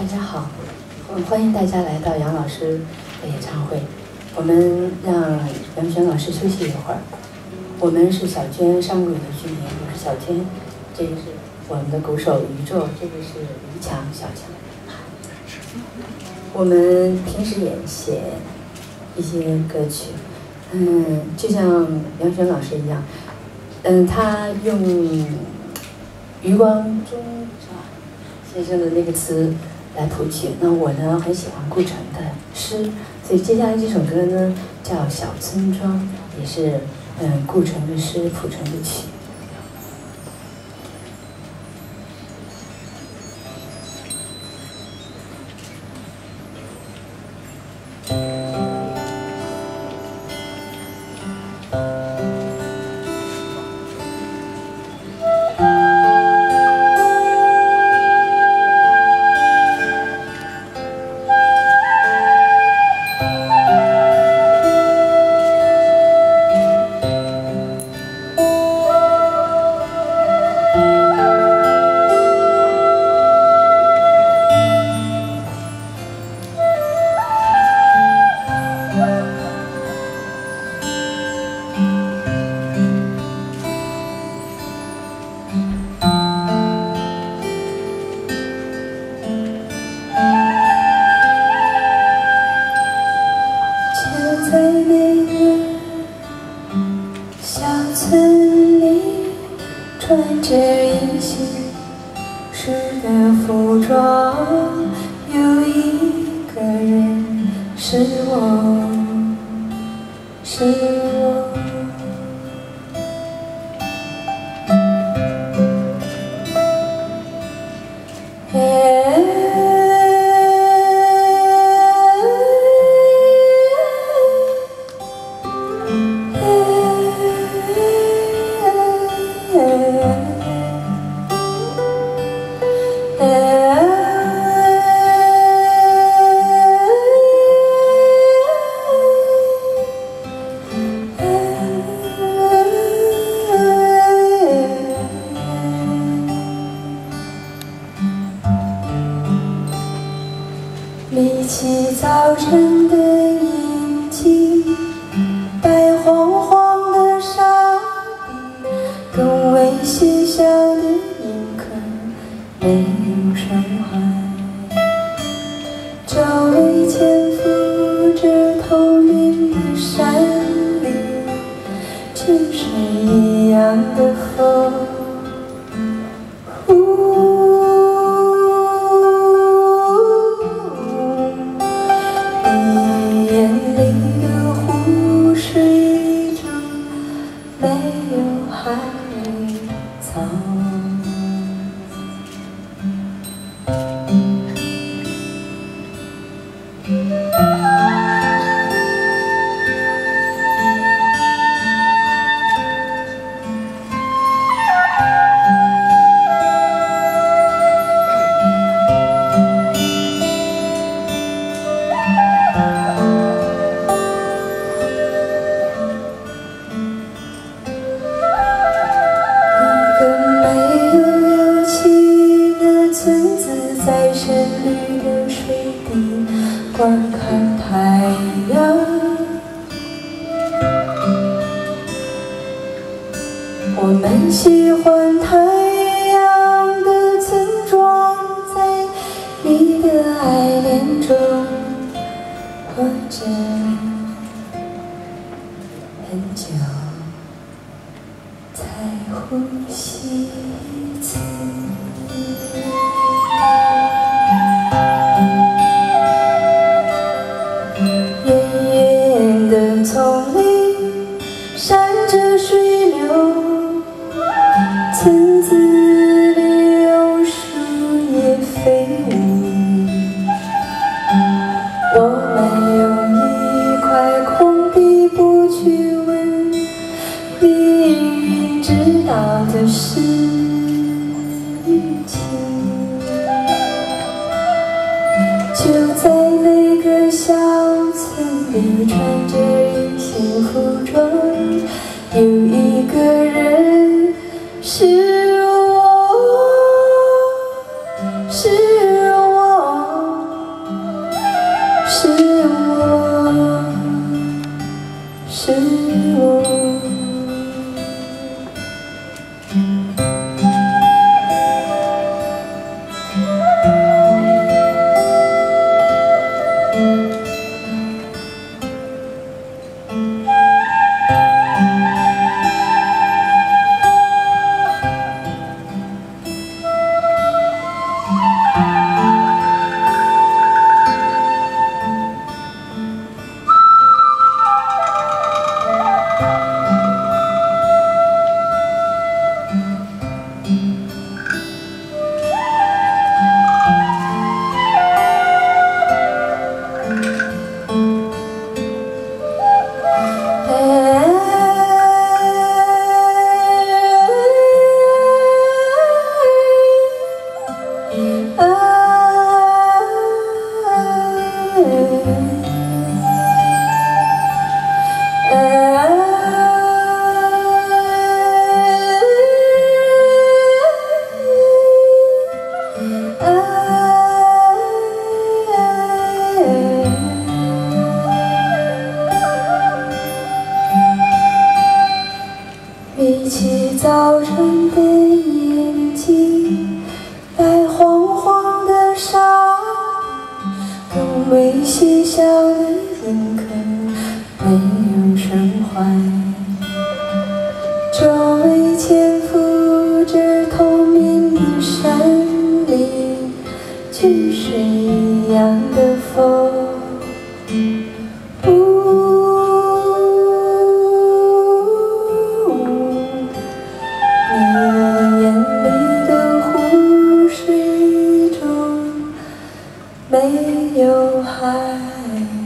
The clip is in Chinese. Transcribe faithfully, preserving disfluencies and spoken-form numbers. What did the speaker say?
家好，嗯，欢迎大家来到杨老师的演唱会。我们让杨轩老师休息一会儿。我们是小娟上古语的居民，我是小娟，这个是我们的鼓手于宙，这个是于强小强。我们平时也写一些歌曲，嗯，就像杨轩老师一样，嗯，他用余光中先生的那个词来谱曲。那我呢很喜欢顾城的诗，所以接下来这首歌呢叫《小村庄》，也是嗯顾城的诗谱成的曲。穿着银杏式的服装，有一个人是我，是我。比起早晨的阴晴，白晃晃的沙地，更为细小的银颗，没有伤害。周围潜伏着透明的山里，泉水一样的风。观看太阳，我们喜欢太阳的村庄，在你的爱恋中活着很久，才呼吸一次。丛林闪着水流，村子里有树叶飞舞。我们有一块空地，不去问你知道的事情。就在那个小村里，穿着幸福装，有一个人是我，是我。 从未写下的印刻，没有释怀。周围潜伏着透明的山里，巨水一样的风。你眼里的湖水中没有海。